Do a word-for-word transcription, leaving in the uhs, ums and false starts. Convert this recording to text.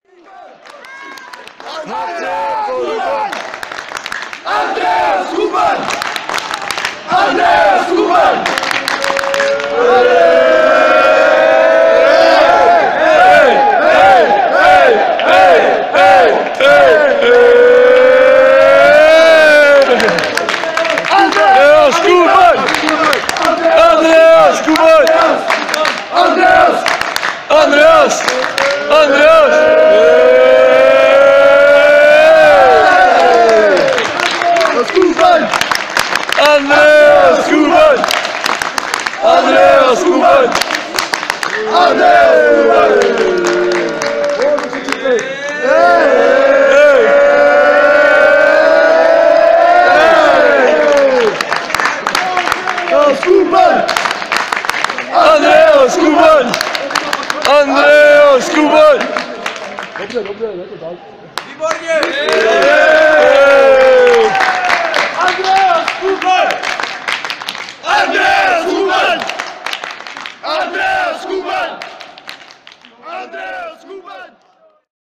Andreas Kuban! Andreas Kuban! Hey, hey, hey, hey, hey, hey, Andreas Kuban! Andreas Kuban! Andreas! Andreas! Andreas! Kuban! Andreas Kuban! Andreas Kuban! Andreas Kuban! Andreas Kuban! Andreas Kuban! Dobře, dobře, je to tak. Výborně!